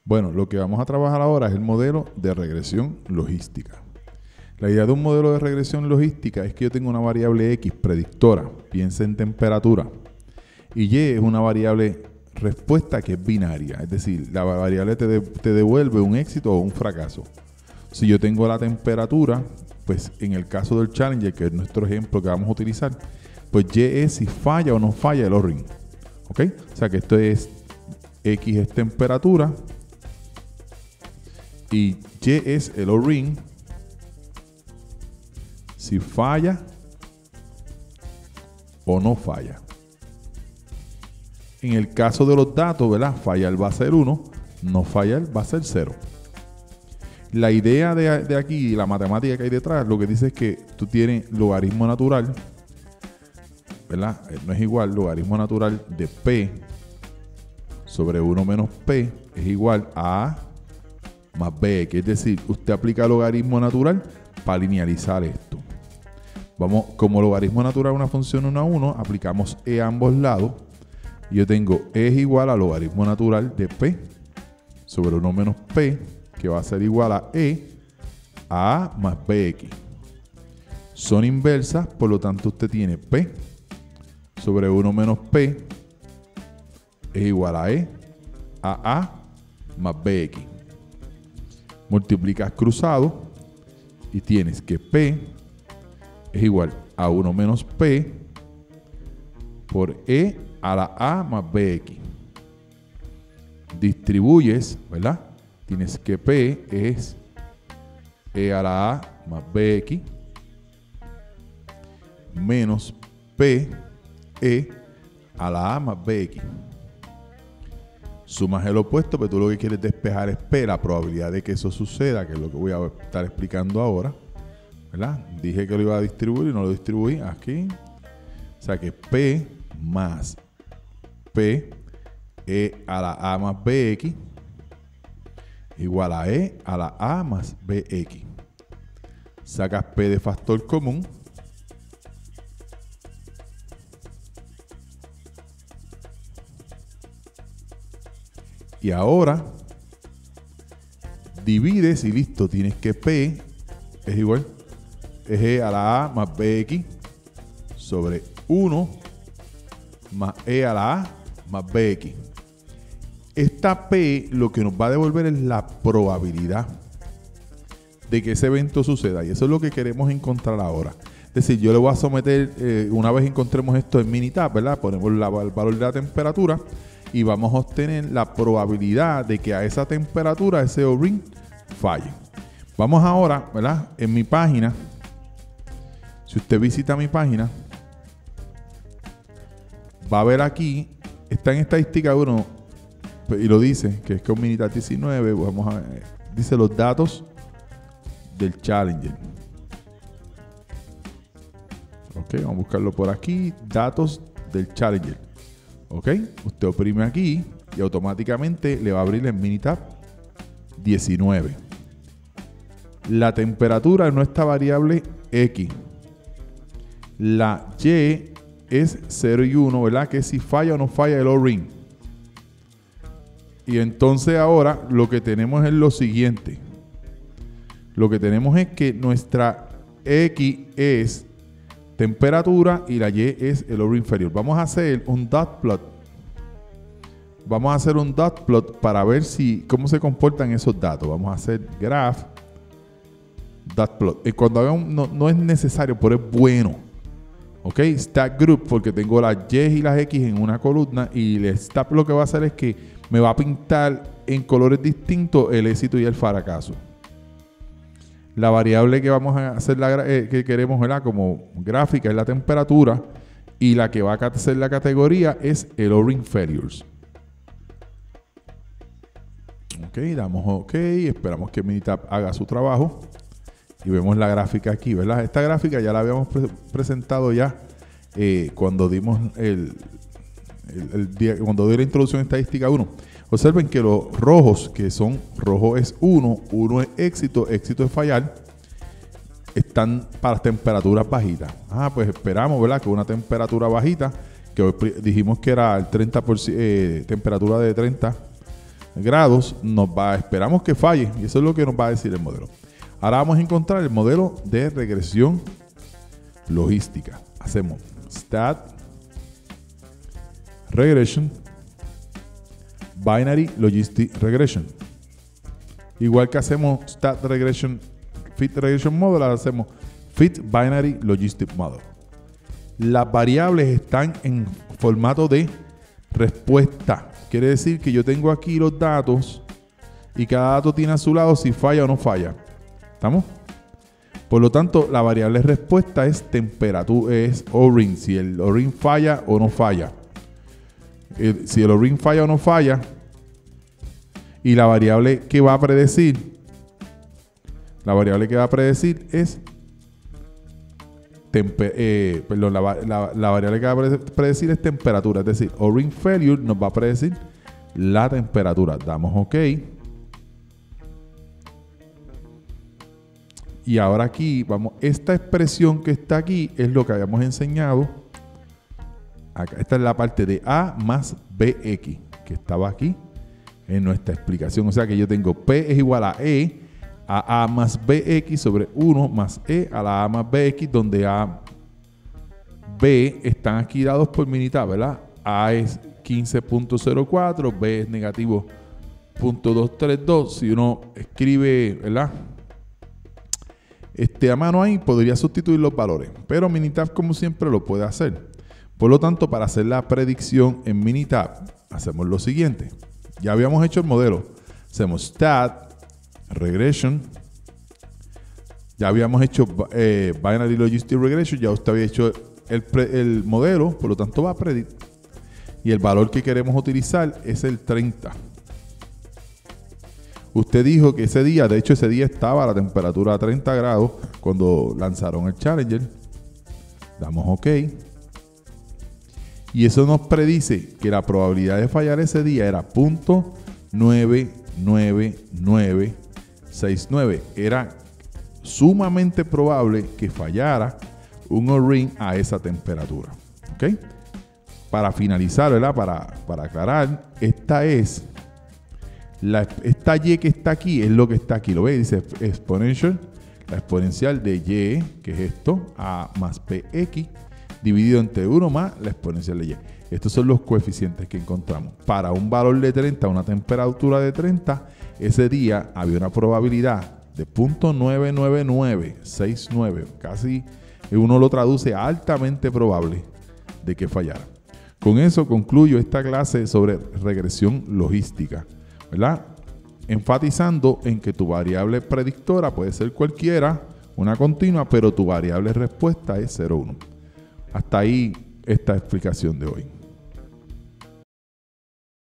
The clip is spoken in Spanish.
Bueno, lo que vamos a trabajar ahora es el modelo de regresión logística. La idea de un modelo de regresión logística es que yo tengo una variable X predictora, piensa en temperatura, y Y es una variable respuesta que es binaria, es decir, la variable te devuelve un éxito o un fracaso. Si yo tengo la temperatura, pues en el caso del Challenger, que es nuestro ejemplo que vamos a utilizar, pues Y es si falla o no falla el O-ring. ¿Ok? O sea que esto es X es temperatura y Y es el O-ring si falla o no falla. En el caso de los datos, ¿verdad? Fallar va a ser 1, no fallar va a ser 0. La idea de aquí, la matemática que hay detrás, lo que dice es que tú tienes logaritmo natural, ¿verdad? No es igual, logaritmo natural de P sobre 1 menos P es igual a A más B, que es decir, usted aplica logaritmo natural para linealizar esto. Vamos, como logaritmo natural una función 1 a 1, aplicamos E a ambos lados. Y yo tengo E es igual a logaritmo natural de P sobre 1 menos P, que va a ser igual a E a A más BX. Son inversas, por lo tanto usted tiene P sobre 1 menos P es igual a E a A más BX. Multiplicas cruzado y tienes que P es igual a 1 menos P por E a la A más BX. Distribuyes, ¿verdad? Tienes que P es E a la A más BX menos P E a la A más BX. Sumas el opuesto, pero tú lo que quieres despejar es P, la probabilidad de que eso suceda, que es lo que voy a estar explicando ahora, ¿verdad? Dije que lo iba a distribuir y no lo distribuí aquí. O sea que P más P E a la A más BX igual a E a la A más BX. Sacas P de factor común. Y ahora divides y listo. Tienes que P es igual es E a la A más BX sobre 1 más E a la A más BX. Esta P lo que nos va a devolver es la probabilidad de que ese evento suceda. Y eso es lo que queremos encontrar ahora. Es decir, yo le voy a someter, una vez encontremos esto en Minitab, ¿verdad? Ponemos el valor de la temperatura y vamos a obtener la probabilidad de que a esa temperatura ese O-ring falle. Vamos ahora, ¿verdad? En mi página, si usted visita mi página, va a ver aquí, está en estadística 1 y lo dice, que es con Minitab 19, vamos a ver, dice los datos del Challenger. Ok, vamos a buscarlo por aquí, datos del Challenger. Ok, usted oprime aquí y automáticamente le va a abrir el Minitab 19. La temperatura de nuestra variable X. La Y es 0 y 1, ¿verdad? Que es si falla o no falla el O-ring. Y entonces ahora lo que tenemos es lo siguiente. Lo que tenemos es que nuestra X es temperatura y la Y es el O-ring inferior. Vamos a hacer un dot plot. Vamos a hacer un dot plot para ver cómo se comportan esos datos. Vamos a hacer graph dot plot. Cuando haga no es necesario, pero es bueno. Ok, stack group, porque tengo las Y y las X en una columna y el stack lo que va a hacer es que me va a pintar en colores distintos el éxito y el fracaso. La variable que vamos a hacer, que queremos, ¿verdad? Como gráfica es la temperatura y la que va a hacer la categoría es el O-ring failures. Ok, damos OK, esperamos que Minitab haga su trabajo. Y vemos la gráfica aquí, ¿verdad? Esta gráfica ya la habíamos presentado ya cuando dimos cuando di la introducción a estadística 1. Observen que los rojos, que son rojo es 1, 1 es éxito, éxito es fallar, están para temperaturas bajitas. Pues esperamos, ¿verdad? Que una temperatura bajita, que hoy dijimos que era el 30%, temperatura de 30 grados, esperamos que falle, y eso es lo que nos va a decir el modelo. Ahora vamos a encontrar el modelo de regresión logística. Hacemos stat regression binary logistic regression. Igual que hacemos stat regression fit regression model, ahora hacemos fit binary logistic model. Las variables están en formato de respuesta. Quiere decir que yo tengo aquí los datos y cada dato tiene a su lado si falla o no falla. ¿Estamos? Por lo tanto, la variable respuesta es temperatura, es O-ring, si el O-ring falla o no falla. Si el O-ring falla o no falla, y la variable que va a predecir, es la variable que va a predecir es temperatura, es decir, O-ring failure nos va a predecir la temperatura. Damos OK. Y ahora aquí, vamos, esta expresión que está aquí es lo que habíamos enseñado. Acá, esta es la parte de A más BX, que estaba aquí en nuestra explicación. O sea que yo tengo P es igual a E a A más BX sobre 1 más E a la A más BX, donde A, B están aquí dados por mitad, ¿verdad? A es 15.04, B es negativo 0.232. Si uno escribe, ¿verdad?, a mano ahí, podría sustituir los valores, pero Minitab, como siempre, lo puede hacer. Por lo tanto, para hacer la predicción en Minitab, hacemos lo siguiente. Ya habíamos hecho el modelo. Hacemos stat regression. Ya habíamos hecho binary logistic regression. Ya usted había hecho el modelo, por lo tanto va a predecir. Y el valor que queremos utilizar es el 30. Usted dijo que ese día, de hecho ese día estaba a la temperatura a 30 grados cuando lanzaron el Challenger. Damos OK. Y eso nos predice que la probabilidad de fallar ese día era 0.99969. Era sumamente probable que fallara un O-ring a esa temperatura. ¿Ok? Para finalizar, ¿verdad? Para aclarar, esta Y que está aquí es lo que está aquí. ¿Lo ve? Dice exponential. La exponencial de Y, que es esto, A más BX, dividido entre 1 más la exponencial de Y. Estos son los coeficientes que encontramos. Para un valor de 30, una temperatura de 30, ese día había una probabilidad de 0.99969. Casi uno lo traduce a altamente probable de que fallara. Con eso concluyo esta clase sobre regresión logística, ¿verdad? Enfatizando en que tu variable predictora puede ser cualquiera, una continua, pero tu variable respuesta es 0,1. Hasta ahí esta explicación de hoy.